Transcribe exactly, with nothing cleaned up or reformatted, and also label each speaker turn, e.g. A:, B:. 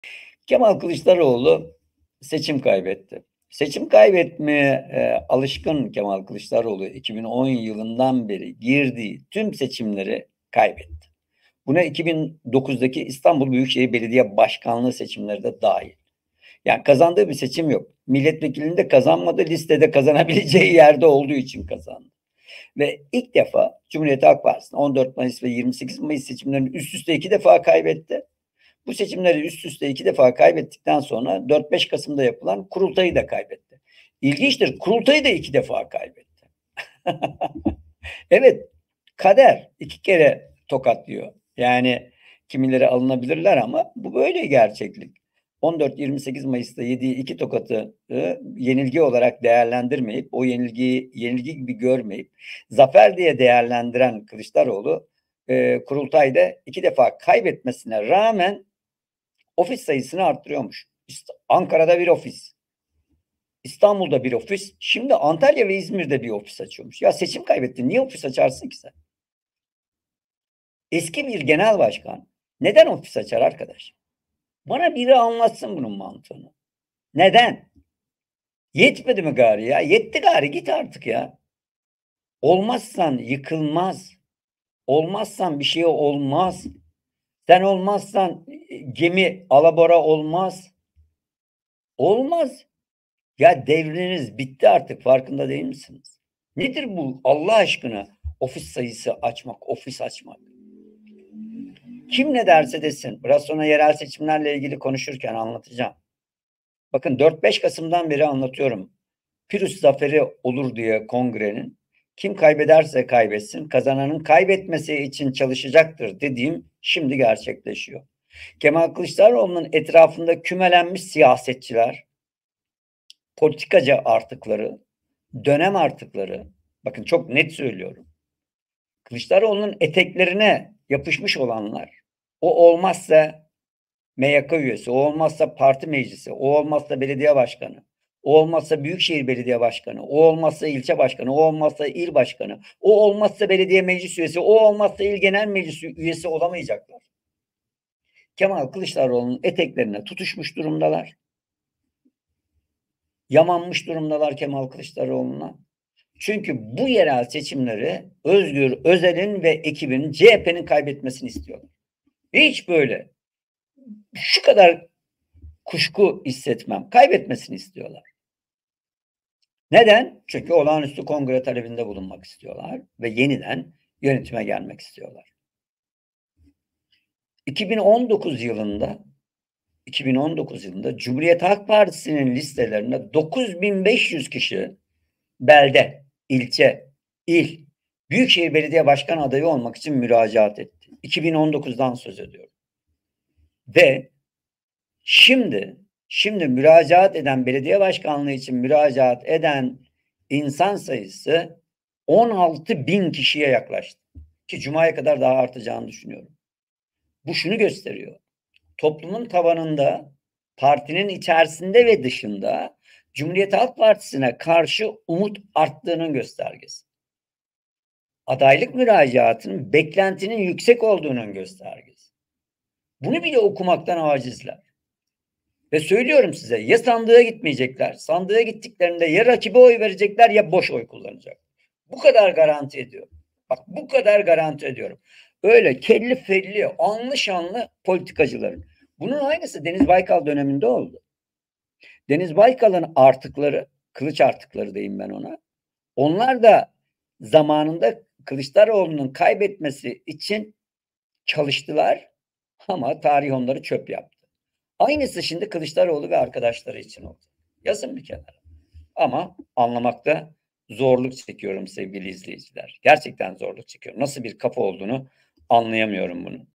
A: Kemal Kılıçdaroğlu seçim kaybetti. Seçim kaybetmeye, eee, alışkın Kemal Kılıçdaroğlu iki bin on yılından beri girdiği tüm seçimleri kaybetti. Buna iki bin dokuzdaki İstanbul Büyükşehir Belediye Başkanlığı seçimleri de dâhil. Yani kazandığı bir seçim yok. Milletvekilliğini de kazanmadı, listede kazanabileceği yerde olduğu için kazandı. Ve ilk defa Cumhuriyet Halk Partisi'nin on dört Mayıs ve yirmi sekiz Mayıs seçimlerini üst üste iki defa kaybetti. Bu seçimleri üst üste iki defa kaybettikten sonra dört beş Kasım'da yapılan kurultayı da kaybetti. İlginçtir, kurultayı da iki defa kaybetti. Evet, kader iki kere tokatlıyor. Yani kimileri alınabilirler ama bu böyle gerçeklik. on dört yirmi sekiz Mayıs'ta yediği iki tokatı ı yenilgi olarak değerlendirmeyip, o yenilgiyi yenilgi gibi görmeyip zafer diye değerlendiren Kılıçdaroğlu, eee, kurultayda iki defa kaybetmesine rağmen ofis sayısını arttırıyormuş. İst Ankara'da bir ofis, İstanbul'da bir ofis, şimdi Antalya ve İzmir'de bir ofis açıyormuş. Ya seçim kaybettin, niye ofis açarsın ki sen? Eski bir genel başkan neden ofis açar arkadaş? Bana biri anlatsın bunun mantığını. Neden? Yetmedi mi gari ya? Yetti gari, git artık ya. Olmazsan yıkılmaz. Olmazsan bir şey olmaz. Sen olmazsan gemi alabora olmaz. Olmaz. Ya devriniz bitti artık, farkında değil misiniz? Nedir bu Allah aşkına ofis sayısı açmak, ofis açmak? Kim ne derse desin, biraz sonra yerel seçimlerle ilgili konuşurken anlatacağım. Bakın dört beş Kasım'dan beri anlatıyorum. Pyrrhus zaferi olur diye kongrenin, kim kaybederse kaybetsin, kazananın kaybetmesi için çalışacaktır dediğim şimdi gerçekleşiyor. Kemal Kılıçdaroğlu'nun etrafında kümelenmiş siyasetçiler, politikacı artıkları, dönem artıkları, bakın çok net söylüyorum. Kılıçdaroğlu'nun eteklerine yapışmış olanlar, o olmazsa M Y K üyesi, o olmazsa parti meclisi, o olmazsa belediye başkanı, o olmazsa büyükşehir belediye başkanı, o olmazsa ilçe başkanı, o olmazsa il başkanı, o olmazsa belediye meclis üyesi, o olmazsa il genel meclis üyesi olamayacaklar. Kemal Kılıçdaroğlu'nun eteklerine tutuşmuş durumdalar. Yamanmış durumdalar Kemal Kılıçdaroğlu'na. Çünkü bu yerel seçimleri Özgür Özel'in ve ekibinin C H P'nin kaybetmesini istiyorlar. Hiç böyle şu kadar kuşku hissetmem. Kaybetmesini istiyorlar. Neden? Çünkü olağanüstü kongre talebinde bulunmak istiyorlar ve yeniden yönetime gelmek istiyorlar. iki bin on dokuz yılında iki bin on dokuz yılında Cumhuriyet Halk Partisi'nin listelerine dokuz bin beş yüz kişi belde, ilçe, il, büyükşehir belediye başkan adayı olmak için müracaat etti. iki bin on dokuzdan söz ediyorum. Ve şimdi şimdi müracaat eden, belediye başkanlığı için müracaat eden insan sayısı on altı bin kişiye yaklaştı. Ki Cuma'ya kadar daha artacağını düşünüyorum. Bu şunu gösteriyor. Toplumun tavanında, partinin içerisinde ve dışında Cumhuriyet Halk Partisi'ne karşı umut arttığının göstergesi. Adaylık müracaatının beklentinin yüksek olduğunun göstergesi. Bunu bile okumaktan acizler. Ve söylüyorum size, ya sandığa gitmeyecekler, sandığa gittiklerinde ya rakibe oy verecekler ya boş oy kullanacak. Bu kadar garanti ediyorum. Bak bu kadar garanti ediyorum. Öyle kelli felli, anlı şanlı politikacıların. Bunun aynısı Deniz Baykal döneminde oldu. Deniz Baykal'ın artıkları, kılıç artıkları diyeyim ben ona. Onlar da zamanında Kılıçdaroğlu'nun kaybetmesi için çalıştılar ama tarih onları çöp yaptı. Aynısı şimdi Kılıçdaroğlu ve arkadaşları için oldu. Yazın bir kenara. Ama anlamakta zorluk çekiyorum sevgili izleyiciler. Gerçekten zorluk çekiyorum. Nasıl bir kafa olduğunu anlayamıyorum bunun.